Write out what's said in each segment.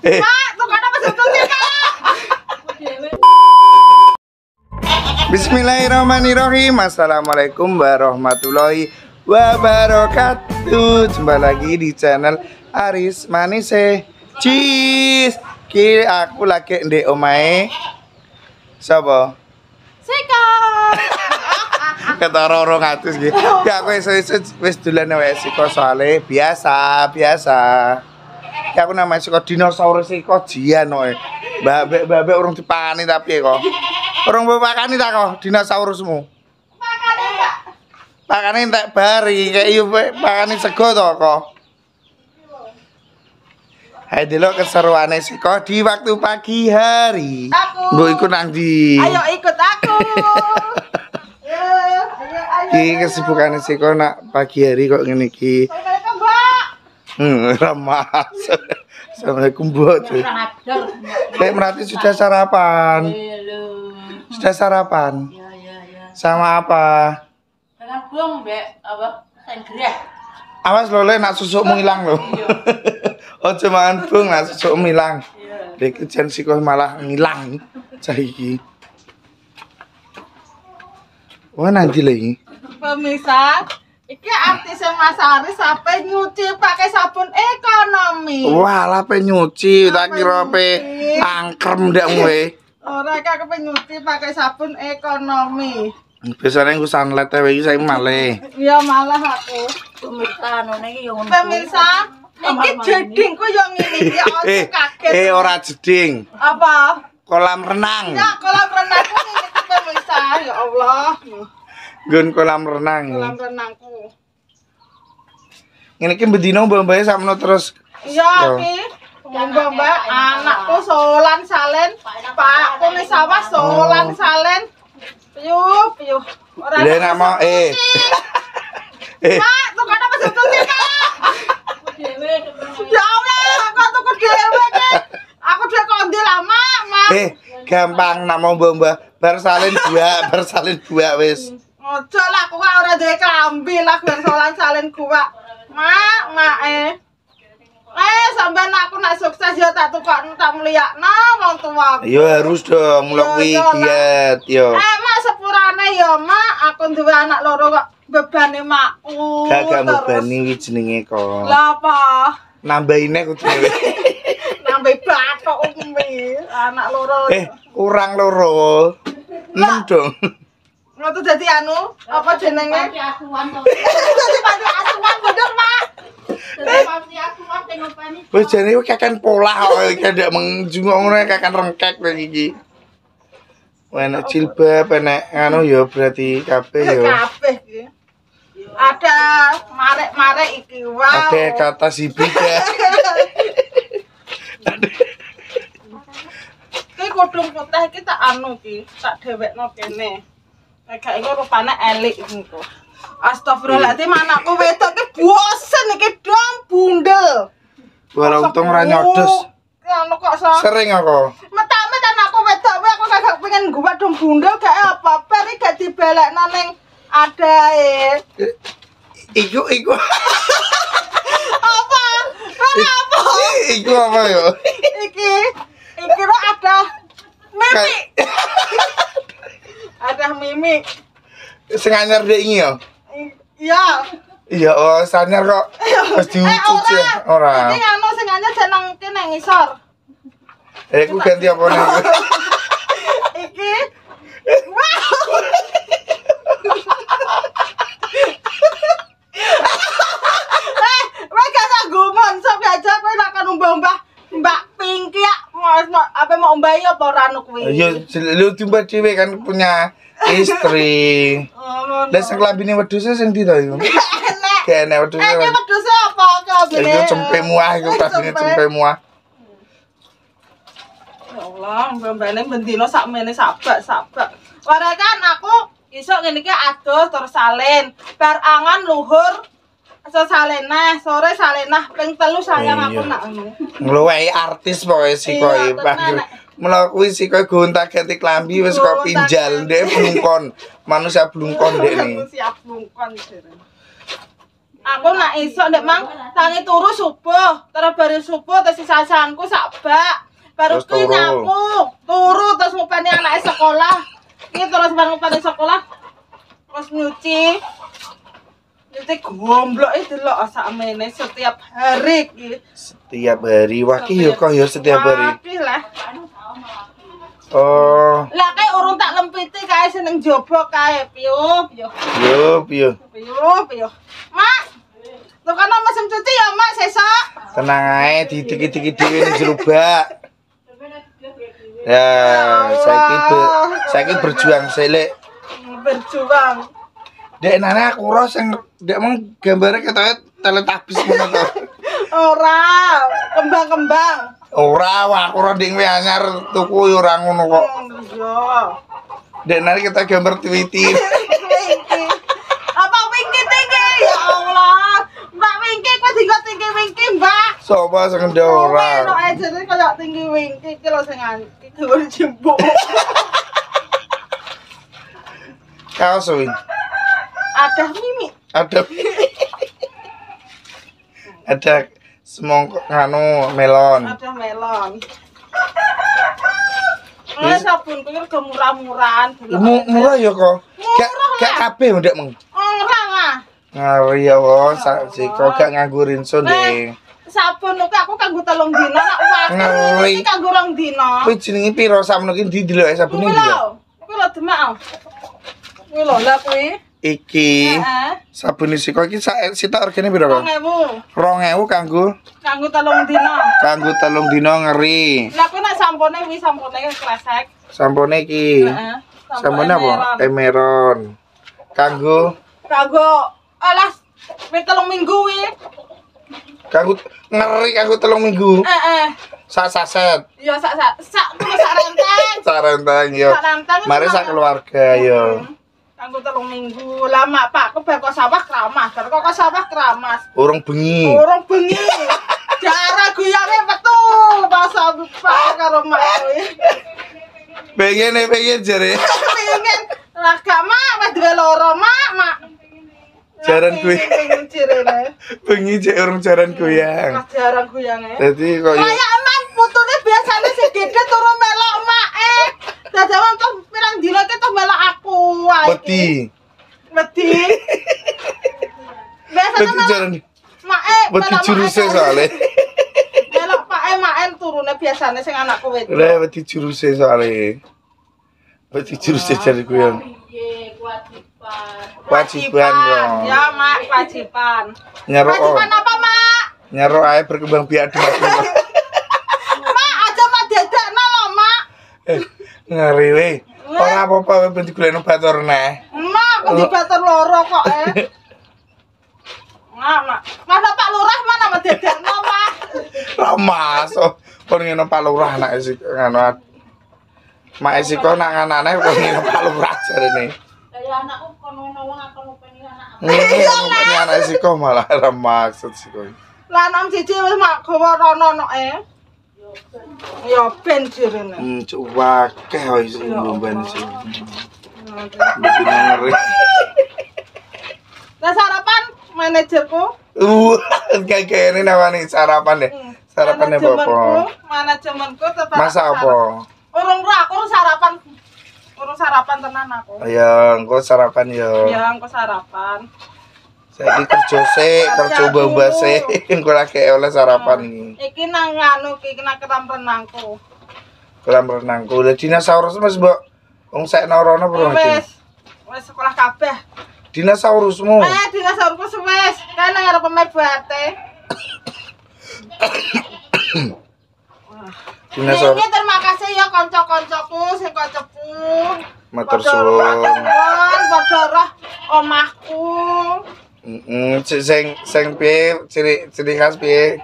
Pak, tukang apa sebetulnya, Kak? Bismillahirrahmanirrahim. Assalamualaikum warahmatullahi wabarakatuh. Jumpa lagi di channel Aris Manise. Cheese. Ki aku lagi ndek omahe. Sapa? Sika. Kata Roro ngatus iki. Ya aku wis dolan wae siko soalé biasa. Ya aku namanya siko dinosaurus siko jian wae. Mbak urung dipakani tapi kok. Urung dipakani ta kok dinosaurusmu? Makane, Pak. Pakane entek bari, kayak yo pakane sego to kok. Hai delok keseruane siko di waktu pagi hari. Aku. Mbok iku nang ndi? Ayo ikut aku. Ayo. Iki kesibukane siko nak pagi hari kok ngene iki. Assalamualaikum, Mbak. Ramah. Assalamualaikum, Mbak. Kayak Melati sudah sarapan. Sudah sarapan? Ya. Sama apa? Dengan bung, Mbak, apa? Senggreh. Awas lo le nak susukmu ilang lo. Ojo mangan bung nak susukmu ilang. Iya. Dek jen siko malah ngilang saiki. Wah nanti lagi. Pemirsa, iki artis Mas Aris sampai nyuci pakai sabun ekonomi. Wah lah pe nyuci, tak kira pe nyuci. angkrem ndak kowe. Ora Kak kepen nyuci pakai sabun ekonomi. Biasanya aku sunlight wae iki saiki malih. Ya malah aku. Pemirsa, nona ini yang Pemirsa, iki jedingku yo ngene iki ojo kaget. Ora jeding. Apa? Kolam renang. Ya kolam renangku ngene iki pemirsa. Ya Allah. Nggon kolam renang. Kolam renangku. Ngene iki bedino mbak-mbake sakmono terus. Iya iki. Mbak, anakku solan salen, Pakku ning sawah solan salen. Piuh. Ora. Lah nak mau Pak, tukang apa sebetulnya, Kak? Ya Allah, kok tuku dhewe iki. Aku dhewe kondi lama, Mak. Gampang nak mau mbak bar salin dua wis. Ojo lah, aku ora duwe klambi lah ben solan salen gua. Mak. Sampeyan aku nak sukses ya tak tukokno tak mliyakno wong tua. Yo harus dong mulai kuwi diet yo. Mak sepurane ya, Mak. Aku duwe anak loro kok bebane makku. Gak mbebani wi jenenge kok. Lah apa? Nambahinnya kudu dhewe. Nambah batok umi. Anak loro. Kurang loro. 6 dong. Ngono dadi anu, apa jenenge? Panti asuhan to. Dadi panti asuhan bener, Mak. Dadi panti asuhan tengok pani. Wis jane kakan pola kok iki ndak mengjungok ngono kakan rengkek kowe iki. Enak jilbab, enak anu ya berarti kabeh ya. Kabeh iki. Ada marek-marek iki, wow. Ada kata si Bida. Iki kudung putih iki tak anu iki, tak dhewekno kene. Nek gak iku rupane elik iku. Astagfirullahaladzim, anakku wedok iki bosen iki dong bundel. Walau untung ora nyodos. Anu kok sa. Sering aku. Metak-metak anakku wedok wae aku kagak pengen gua dong bundel gak apa, per iki gak dibelekno ning adae. Iku Apa? Apa? Iku apa yo? Iki lo ada mimik. Ada mimik. Sing anyar dek iki yo. Iya. Iya, oh sanyar kok. Wis diucuci ora. Iki anu sing anyar jeneng kene ngisor. Aku ganti apa nih? Iki. Wah, gak gumon sok aja kowe nak kan Mbak Pinky ya. Apa mau mbayi apa ora anu kuwi? Iya, lu tiba dhewe kan punya istri. Lah sing klambine wedhus sing ndi to iku? Kene wedhus. Iki wedhus apa klambine? Iku cempe muah iku klambine cempe muah. Ya Allah, mbak-mbane bendino sakmene sabak. Ora kan aku isuk ngene iki adus terus salin. Bar angan luhur salenah, sore salenah ping 3 sayang aku nak ngono. Ngluwehi artis pokoke siko iki. Mula kuwi siko gonta-ganti klambi wis kok pinjal ndek blungkon. Manusia blungkon ndek ni. Manusia blungkon. Aku Aku nak iso ndek mang tangi turu subuh, terus baru subuh terus sisasanku sak bak. Baru Terus ki turu. nyapu, turu terus ngupeni anake sekolah. Iki terus bareng ngupeni sekolah. Terus nyuci. Nyuci gomblok itu delok sakmene setiap hari iki. Setiap hari waki yo kok yo setiap hari. Akeh lah. Oh, Lah kae urung tak lempiti kae seneng jobo kae. Piyo, piyo. piye. Piyo. Mak. Tukang mesin cuci ya, Mak, sesok. Tenang ae dikit-dikit dhewe ning jero bak. Ya, saiki berjuang selek. Berjuang. Dek nane aku ora sing dek mung gambare ketoke teletabis ngono to. Ora, kembang-kembang. Ora, wah aku ora ndek anyar tuku yo ora ngono kok. Iya. Dek nane kita gambar Twitter. Wingky. Apa Wingky tinggi? Ya Allah. Mbak Wingky kok digo tinggi Wingky, Mbak? Sopo sing ndek ora. Ono aja kaya tinggi Wingky iki lho sing iki lho jembok. Kaos wing. Ada Mimi. Ada semongkok nganu melon. Ada melon. Sabun kuwi rega murah-murahan. Murah ya kok. Gak kabeh ndek meng. Orang ah. Ngari ya wong siko gak nganggo rinso ndek. Sabun kuwi aku kanggo 3 dina nak Ngeri. iki kanggo 2 dina. Kuwi jenenge piro sakmono ki ndi delok sabune Kuwi ndi? lho demak. Kuwi lho lah kuwi. Iki Heeh. sabune siko iki sitok regane piro kok? 2000. 2000 kanggo Kanggo 3 dina. kanggo 3 dina ngeri. Lah kuwi nek sampune kuwi sampune kresek. Sampune iki. Heeh. Sampune apa? Emeron. Kanggo alah wis 3 minggu kuwi. kanggo ngeri kanggo 3 minggu. Heeh. Sak saset. Ya sak kuwi sak renteng. Sarentang yo. Sak renteng. Mari sak keluarga yo. Kanggo 3 minggu. Lama Pak, aku bar kok sawah keramas. Bar kok sawah keramas. Urung bengi. Urung bengi. Jarak guyange metu pas Pak karo mak kuwi. Pengen jare. Pengen lah gak mak wis duwe loro mak. Jaran kuwi. Pengen cirene. Bengi jek urung jaran goyang. Mas jarang guyange. Dadi kok yo Kayak eman putune biasane sing gede turu melok make. Dadawan tuh pirang dina ki tuh melok aku wae. wedi. Wedi. Biasane Wedi melok jaran. make. Wedi juruse soalé. Melok pake maken turune biasane sing anakku wedok. Ora wedi juruse soalé. Wedi juruse jare goyang. Piye kewajiban. Kewajiban kok. Ya, Mak, kewajiban. Nyarok. Kewajiban apa, Mak? Nyarok ae berkembang biak di mati. Mak, aja mak dedekno lho, Mak. Ngeri we. Ora apa-apa we ben digolekno batur neh. Mak, kok dibatur loro kok Mak. Mana Pak Lurah mana mak dedekno, Mak? Lah masuk. Kon ngene Pak Lurah anak sik ngono. Mak siko nak anane kon ngene Pak Lurah jarene. Kayak anakku kono wong aku ngopeni anak. Ini anak siko malah ora maksud siko. Lah nom siji wis mak gawa rono noke. Ya ben jirene. Cuk wakeh wis mbomban sih. Bikin ngeri. Lah sarapan manajerku. Kayak ini namanya sarapan deh. Sarapan apa? Manajemenku tetap. Masa apa? Urung sarapan tenan aku. Ya, engko sarapan yo. Ya, engko sarapan. Saiki kerja sik, kerja babas sik, engko lagi oleh sarapan iki. Iki nang anu iki nang keram renangku. Kolam renangku. Lah dinosaurus Mas, Mbok. Wong sek norono bro. Wis sekolah kabeh. Dinosaurusmu. Dinosaurus wis. Kae nang arep mebate. Dinosaurus. Ini terima kasih ya kanca-kancaku sing kok cepu. Matur suwun. Padha roh omahku. Sing piye ciri khas piye?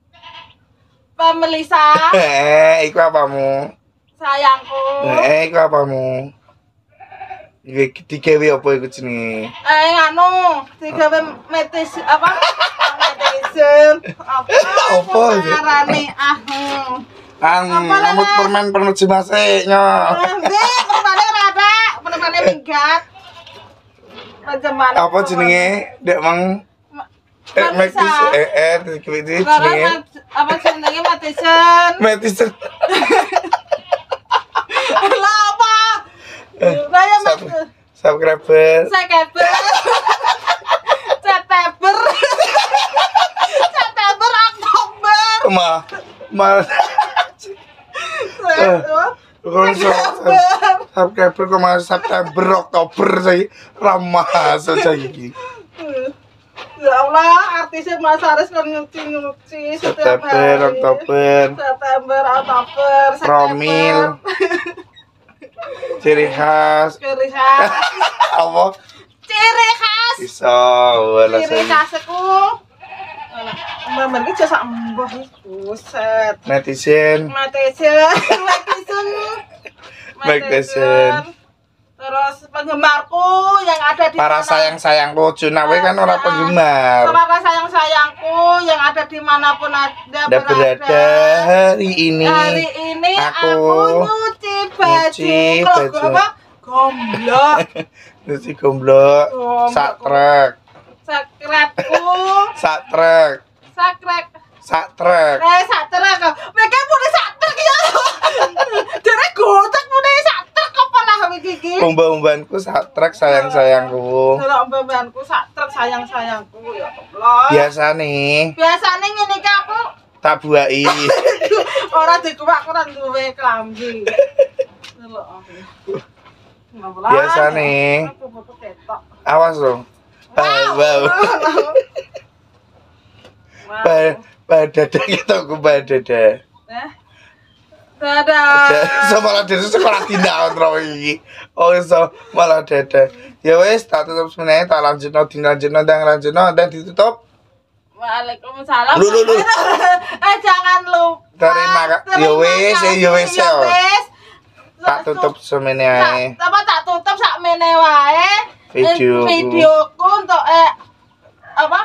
Pemelisa, Iku apamu? sayangku. Iku apamu? Iki digawe apa iku jenenge? Anu, digawe metis apa? Metisem. Apa iki? Ngarane Rambut permen penerjemah nyo. Nanti permane rada, permane minggat. Macam mana? Apa jenenge? Dek mang Marisa. Iki Barang apa jenenge Madison. Madison. Lah apa? Saya Subscriber. September. September. September Oktober. Subscriber kok masih September Oktober saya ramah saja iki. Ya Allah, artisnya Mas Aris kan nyuci setiap September hari. Oktober. September, Oktober, Promil. Ciri khas. Ciri khas. Apa? Ciri khas. Bisa wala Ciri saya. khasku. Mbak iki jasa mbah iku set. Netizen. Netizen. Terus penggemarku yang ada di Para sayang-sayangku Junawe kan orang penggemar. Para sayang-sayangku yang ada dimanapun Anda berada hari ini. Hari ini aku nyuci baju. Apa? Gomblok. Nyuci gomblok. Sak truk. Sakretku. Sak truk. Sakrek. Sak truk. Sak truk. Mereka punya sak truk ya. Derek gotek punya sak truk kepala iki. Umba-umbanku sak truk sayang-sayangku. Kalau umbanku sak truk sayang-sayangku ya Allah. Biasa nih. Biasane ngene iki aku Tak buai. ora dikuwak ora duwe klambi. Delok aku. Biasa nih. Awas dong. Wow. Badada kita aku badada. Dadah. So malah dada sekolah tindak kontrol iki. Oh so malah dada. Ya wes tak tutup sebenarnya tak lanjutno dan ditutup. Waalaikumsalam. Lu. Jangan lupa. Ya wes. Tak tutup sebenarnya. Apa tak tutup sak mene wae. Videoku untuk apa?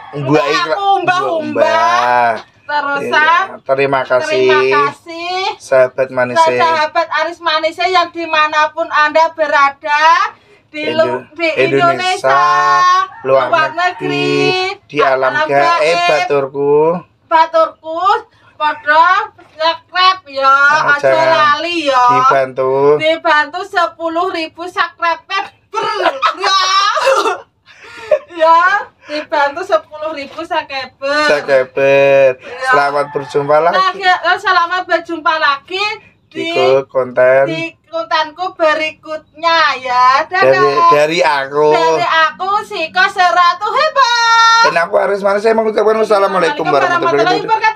Umbah. Terusan. Terima kasih. Sahabat manis. Sahabat Aris Manis yang dimanapun Anda berada di Indonesia, luar negeri, di alam gaib, baturku padha subscribe ya, aja lali ya. Dibantu 10.000 subscriber ya. Ya, dibantu 10.000 subscriber. Selamat berjumpa lagi. Selamat berjumpa lagi di kontenku berikutnya ya. Dari aku. Siko Seratu hebat. Dan aku Aris Manis saya mengucapkan wassalamualaikum warahmatullahi wabarakatuh.